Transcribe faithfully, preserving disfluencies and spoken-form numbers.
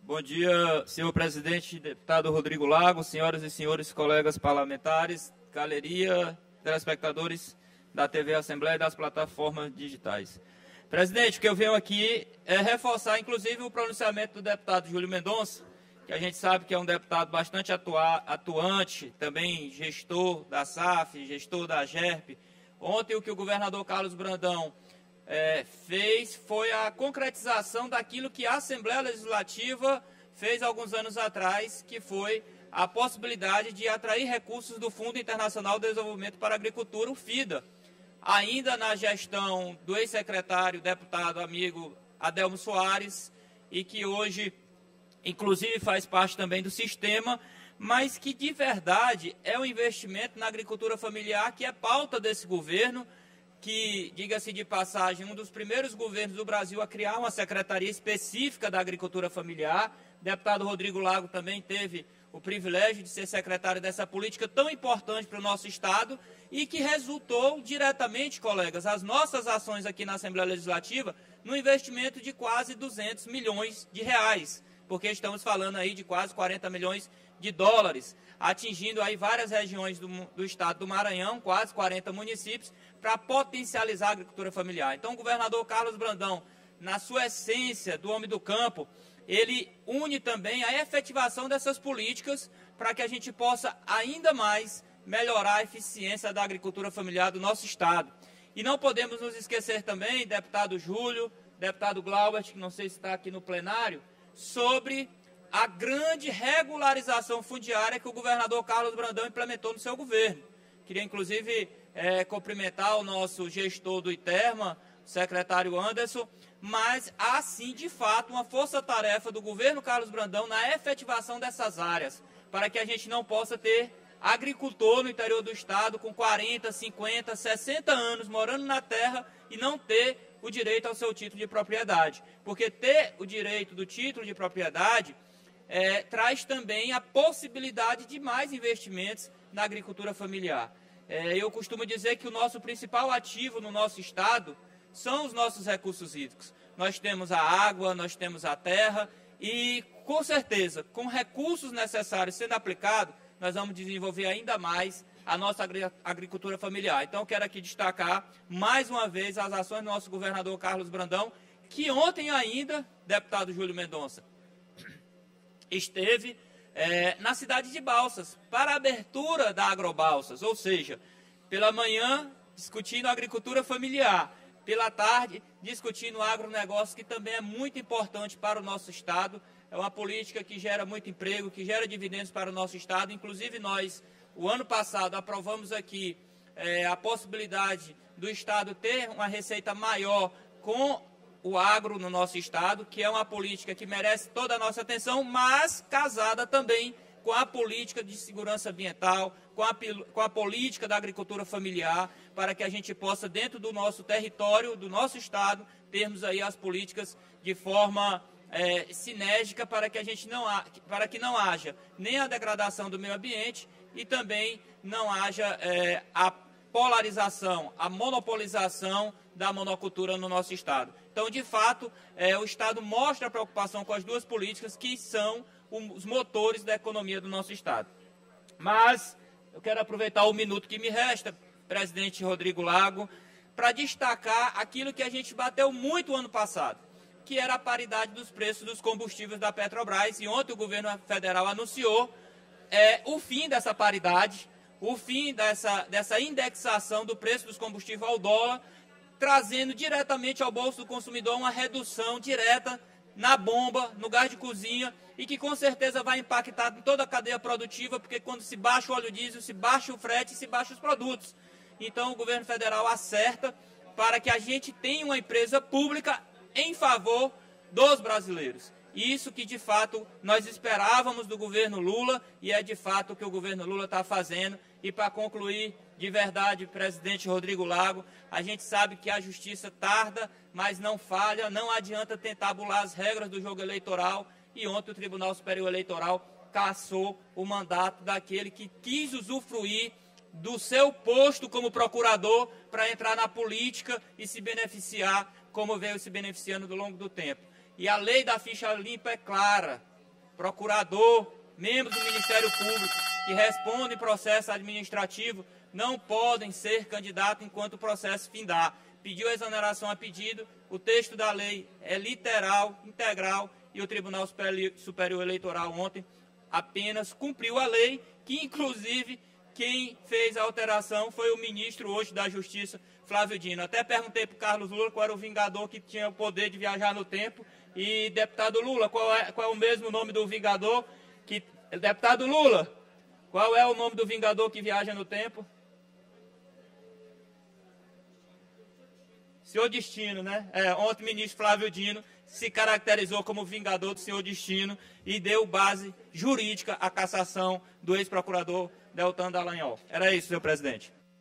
Bom dia, senhor presidente, deputado Rodrigo Lago, senhoras e senhores colegas parlamentares, galeria, telespectadores da T V Assembleia e das plataformas digitais. Presidente, o que eu venho aqui é reforçar, inclusive, o pronunciamento do deputado Júlio Mendonça, que a gente sabe que é um deputado bastante atua, atuante, também gestor da S A F, gestor da GERP. Ontem, o que o governador Carlos Brandão É, fez foi a concretização daquilo que a Assembleia Legislativa fez alguns anos atrás, que foi a possibilidade de atrair recursos do Fundo Internacional de Desenvolvimento para a Agricultura, o FIDA, ainda na gestão do ex-secretário, deputado amigo Adelmo Soares, e que hoje, inclusive, faz parte também do sistema, mas que de verdade é um investimento na agricultura familiar que é pauta desse governo, que, diga-se de passagem, um dos primeiros governos do Brasil a criar uma secretaria específica da agricultura familiar. O deputado Rodrigo Lago também teve o privilégio de ser secretário dessa política tão importante para o nosso Estado e que resultou diretamente, colegas, as nossas ações aqui na Assembleia Legislativa no investimento de quase duzentos milhões de reais, porque estamos falando aí de quase quarenta milhões de dólares, atingindo aí várias regiões do, do estado do Maranhão, quase quarenta municípios, para potencializar a agricultura familiar. Então, o governador Carlos Brandão, na sua essência do homem do campo, ele une também a efetivação dessas políticas para que a gente possa ainda mais melhorar a eficiência da agricultura familiar do nosso estado. E não podemos nos esquecer também, deputado Júlio, deputado Glaubert, que não sei se está aqui no plenário, sobre a grande regularização fundiária que o governador Carlos Brandão implementou no seu governo. Queria, inclusive, é, cumprimentar o nosso gestor do ITERMA, o secretário Anderson, mas há, sim, de fato, uma força-tarefa do governo Carlos Brandão na efetivação dessas áreas, para que a gente não possa ter agricultor no interior do estado com quarenta, cinquenta, sessenta anos morando na terra e não ter o direito ao seu título de propriedade. Porque ter o direito do título de propriedade É, traz também a possibilidade de mais investimentos na agricultura familiar. É, eu costumo dizer que o nosso principal ativo no nosso estado são os nossos recursos hídricos. Nós temos a água, nós temos a terra e, com certeza, com recursos necessários sendo aplicados, nós vamos desenvolver ainda mais a nossa agricultura familiar. Então, eu quero aqui destacar, mais uma vez, as ações do nosso governador Carlos Brandão, que ontem ainda, deputado Júlio Mendonça, esteve é, na cidade de Balsas, para a abertura da Agrobalsas, ou seja, pela manhã discutindo agricultura familiar, pela tarde discutindo agronegócio, que também é muito importante para o nosso estado, é uma política que gera muito emprego, que gera dividendos para o nosso estado. Inclusive nós, o ano passado, aprovamos aqui é, a possibilidade do estado ter uma receita maior com o agro no nosso estado, que é uma política que merece toda a nossa atenção, mas casada também com a política de segurança ambiental, com a, com a política da agricultura familiar, para que a gente possa, dentro do nosso território, do nosso estado, termos aí as políticas de forma é, sinérgica para que a gente não, para que não haja nem a degradação do meio ambiente e também não haja é, a polarização, a monopolização da monocultura no nosso estado. Então, de fato, é, o estado mostra a preocupação com as duas políticas que são os motores da economia do nosso estado. Mas eu quero aproveitar o minuto que me resta, presidente Rodrigo Lago, para destacar aquilo que a gente bateu muito ano passado, que era a paridade dos preços dos combustíveis da Petrobras, e ontem o governo federal anunciou é, o fim dessa paridade, o fim dessa, dessa indexação do preço dos combustíveis ao dólar, trazendo diretamente ao bolso do consumidor uma redução direta na bomba, no gás de cozinha, e que com certeza vai impactar em toda a cadeia produtiva, porque quando se baixa o óleo diesel, se baixa o frete, se baixa os produtos. Então o governo federal acerta para que a gente tenha uma empresa pública em favor dos brasileiros. Isso que de fato nós esperávamos do governo Lula e é de fato o que o governo Lula está fazendo. E para concluir, de verdade, presidente Rodrigo Lago, a gente sabe que a justiça tarda, mas não falha, não adianta tentar bular as regras do jogo eleitoral. E ontem o Tribunal Superior Eleitoral cassou o mandato daquele que quis usufruir do seu posto como procurador para entrar na política e se beneficiar como veio se beneficiando ao longo do tempo. E a lei da ficha limpa é clara, procurador, membros do Ministério Público que respondem processo administrativo não podem ser candidatos enquanto o processo findar. Pediu exoneração a pedido, o texto da lei é literal, integral, e o Tribunal Superior Eleitoral ontem apenas cumpriu a lei, que inclusive quem fez a alteração foi o ministro hoje da Justiça, Flávio Dino. Até perguntei para o Carlos Lula qual era o vingador que tinha o poder de viajar no tempo. E, deputado Lula, qual é, qual é o mesmo nome do vingador? Que, deputado Lula, qual é o nome do vingador que viaja no tempo? Senhor Destino, né? É, ontem o ministro Flávio Dino se caracterizou como vingador do senhor Destino e deu base jurídica à cassação do ex-procurador Deltan Dallagnol. Era isso, senhor presidente.